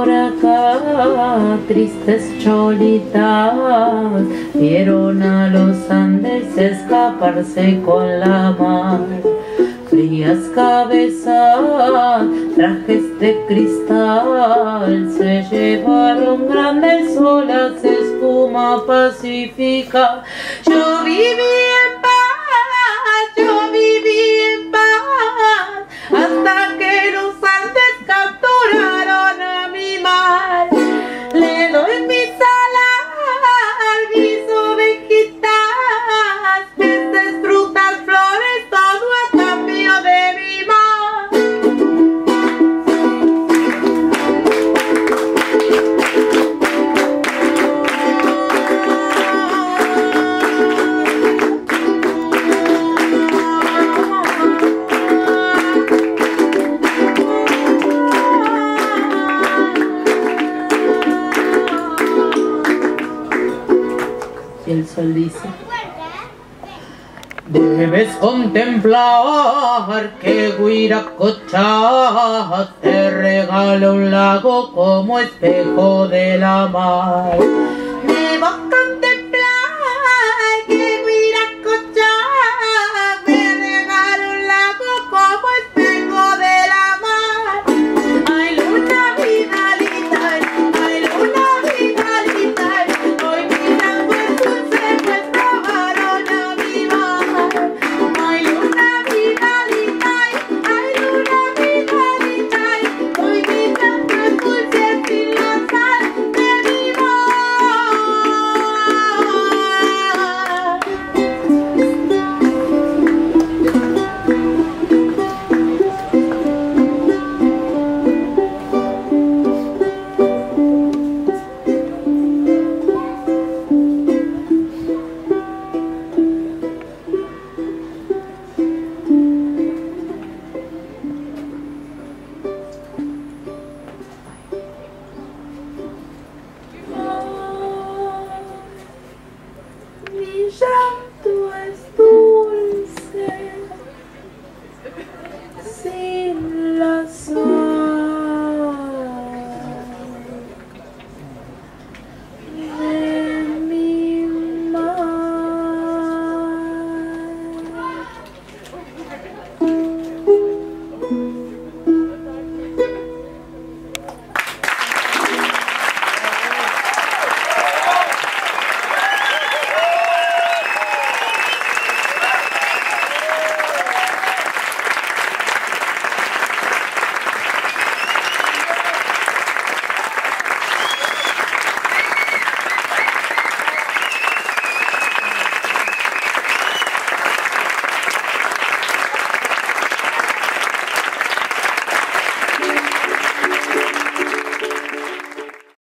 por acá, tristes cholitas, vieron a los Andes escaparse con la mar. Frías cabezas, trajes de cristal, se llevaron grandes olas, espuma pacífica. Yo viví en paz, yo viví en paz, hasta que los Andes capturaron a mi mar. Le doy mis alas, mis ovejitas, peces, frutas, flores, todo a cambio de mi mar. Y el sol dice: debes contemplar que Huiracocha te regala un lago como espejo de la mar. De boca